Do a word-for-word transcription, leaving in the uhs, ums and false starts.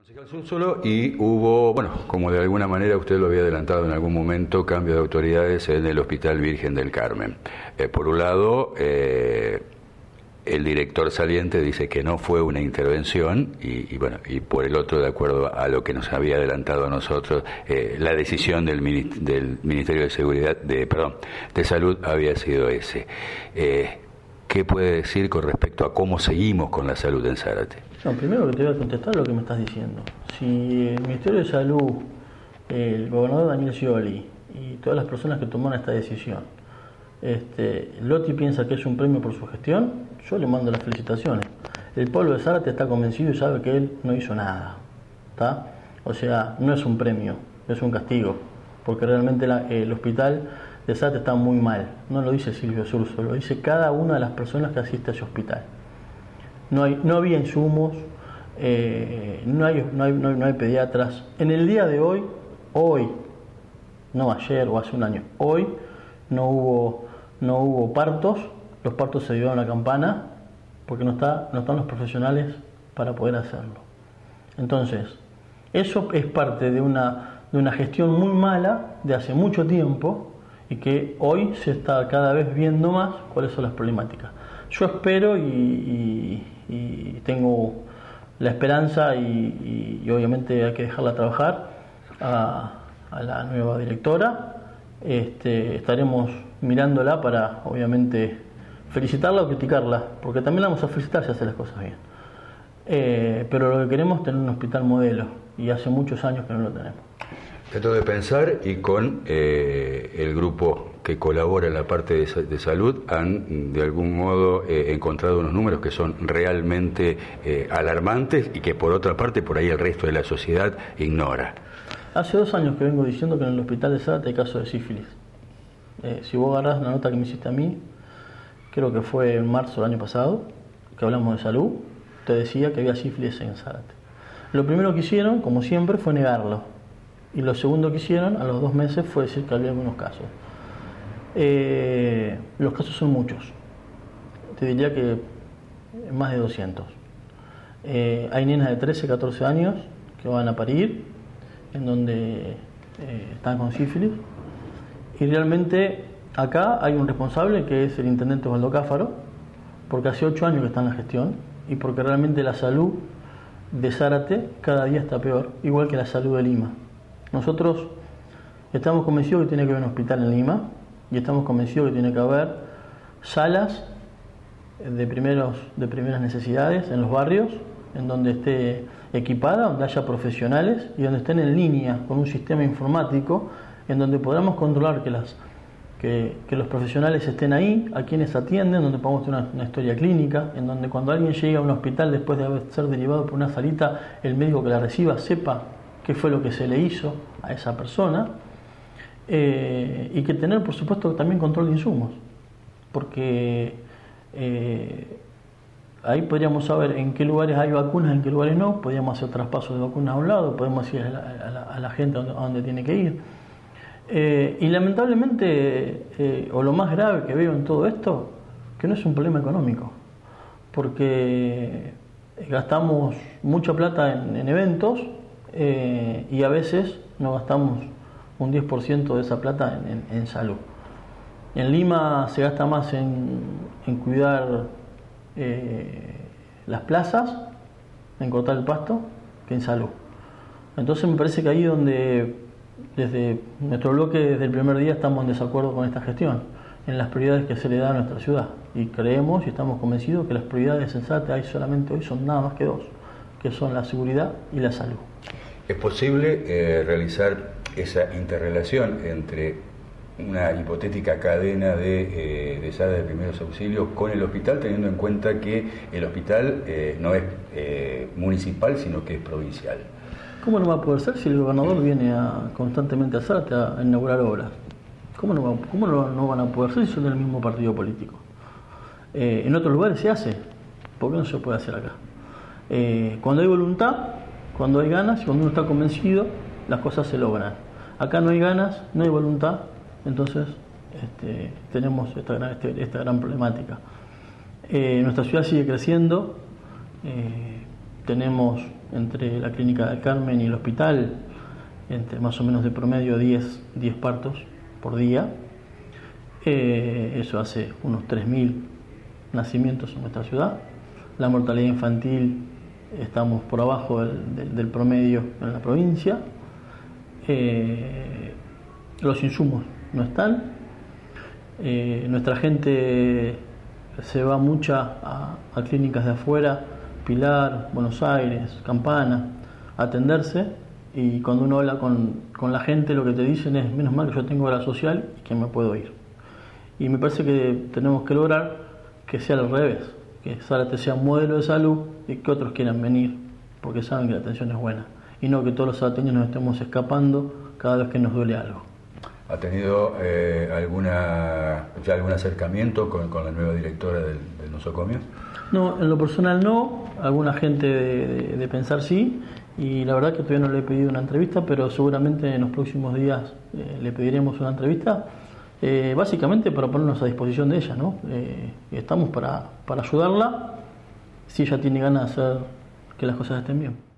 Solo y hubo, bueno, como de alguna manera usted lo había adelantado en algún momento, cambio de autoridades en el Hospital Virgen del Carmen. Eh, por un lado, eh, el director saliente dice que no fue una intervención y, y bueno, y por el otro, de acuerdo a lo que nos había adelantado a nosotros, eh, la decisión del, del Ministerio de Seguridad, de perdón, de Salud había sido ese. Eh, ¿Qué puede decir con respecto a cómo seguimos con la salud en Zárate? No, primero que te voy a contestar lo que me estás diciendo. Si el Ministerio de Salud, el gobernador Daniel Scioli y todas las personas que tomaron esta decisión, este, Lotti piensa que es un premio por su gestión, yo le mando las felicitaciones. El pueblo de Zárate está convencido y sabe que él no hizo nada, ¿tá? O sea, no es un premio, es un castigo, porque realmente la, el hospital de Zárate está muy mal. No lo dice Silvio Surso, lo dice cada una de las personas que asiste a ese hospital. No, hay, no había insumos, eh, no, hay, no, hay, no, hay, no hay pediatras. En el día de hoy, hoy, no ayer o hace un año, hoy no hubo, no hubo partos, los partos se llevaron a campana porque no, está, no están los profesionales para poder hacerlo. Entonces, eso es parte de una, de una gestión muy mala de hace mucho tiempo y que hoy se está cada vez viendo más cuáles son las problemáticas. Yo espero y, y, y tengo la esperanza y, y, y obviamente hay que dejarla trabajar a, a la nueva directora. Este, estaremos mirándola para obviamente felicitarla o criticarla, porque también la vamos a felicitar si hace las cosas bien. Eh, pero lo que queremos es tener un hospital modelo y hace muchos años que no lo tenemos. Trato de pensar y con eh, el grupo que colabora en la parte de, de salud han de algún modo eh, encontrado unos números que son realmente eh, alarmantes y que por otra parte por ahí el resto de la sociedad ignora. Hace dos años que vengo diciendo que en el hospital de Zárate hay casos de sífilis. Eh, si vos agarrás la nota que me hiciste a mí, creo que fue en marzo del año pasado, que hablamos de salud, te decía que había sífilis en Zárate. Lo primero que hicieron, como siempre, fue negarlo. Y lo segundo que hicieron, a los dos meses, fue decir que había algunos casos. Eh, los casos son muchos. Te diría que más de doscientos. Eh, hay nenas de trece, catorce años que van a parir, en donde eh, están con sífilis. Y realmente acá hay un responsable que es el intendente Osvaldo Cáfaro, porque hace ocho años que está en la gestión y porque realmente la salud de Zárate cada día está peor, igual que la salud de Lima. Nosotros estamos convencidos que tiene que haber un hospital en Lima y estamos convencidos que tiene que haber salas de, primeros, de primeras necesidades en los barrios, en donde esté equipada, donde haya profesionales y donde estén en línea con un sistema informático en donde podamos controlar que, las, que, que los profesionales estén ahí, a quienes atienden, donde podamos tener una, una historia clínica, en donde cuando alguien llega a un hospital después de haber ser derivado por una salita, el médico que la reciba sepa qué fue lo que se le hizo a esa persona, eh, y que tener, por supuesto, también control de insumos, porque eh, ahí podríamos saber en qué lugares hay vacunas, en qué lugares no, podríamos hacer traspasos de vacunas a un lado, podemos ir a la, a la, a la gente a donde, a donde tiene que ir. Eh, y lamentablemente, eh, o lo más grave que veo en todo esto, que no es un problema económico, porque gastamos mucha plata en, en eventos, Eh, y a veces no gastamos un diez por ciento de esa plata en, en, en salud. En Lima se gasta más en, en cuidar eh, las plazas, en cortar el pasto, que en salud. Entonces me parece que ahí donde desde nuestro bloque, desde el primer día, estamos en desacuerdo con esta gestión, en las prioridades que se le da a nuestra ciudad. Y creemos y estamos convencidos que las prioridades en Zárate hay solamente hoy son nada más que dos, que son la seguridad y la salud. ¿Es posible eh, realizar esa interrelación entre una hipotética cadena de, eh, de salas de primeros auxilios con el hospital, teniendo en cuenta que el hospital eh, no es eh, municipal, sino que es provincial? ¿Cómo no va a poder ser si el gobernador viene a, constantemente a Zárate a, a inaugurar obras? ¿Cómo, no, va, cómo no, no van a poder ser si son del mismo partido político? Eh, en otros lugares se hace, ¿por qué no se puede hacer acá? Eh, cuando hay voluntad, cuando hay ganas y cuando uno está convencido, las cosas se logran. Acá no hay ganas, no hay voluntad, entonces este, tenemos esta gran, este, esta gran problemática. Eh, nuestra ciudad sigue creciendo, eh, tenemos entre la Clínica del Carmen y el hospital, entre más o menos de promedio diez, diez partos por día. Eh, eso hace unos tres mil nacimientos en nuestra ciudad. La mortalidad infantil estamos por abajo del, del, del promedio en la provincia. Eh, los insumos no están. Eh, nuestra gente se va mucha a, a clínicas de afuera, Pilar, Buenos Aires, Campana, a atenderse, y cuando uno habla con, con la gente lo que te dicen es: menos mal que yo tengo obra social y que me puedo ir. Y me parece que tenemos que lograr que sea al revés, que Zárate sea un modelo de salud y que otros quieran venir porque saben que la atención es buena, y no que todos los zarateños nos estemos escapando cada vez que nos duele algo. ¿Ha tenido eh, alguna ya algún acercamiento con, con la nueva directora del, del nosocomio? No, en lo personal no, alguna gente de, de, de pensar sí, y la verdad que todavía no le he pedido una entrevista, pero seguramente en los próximos días eh, le pediremos una entrevista, eh, básicamente para ponernos a disposición de ella, ¿no? Eh, estamos para, para ayudarla si ella tiene ganas de hacer que las cosas estén bien.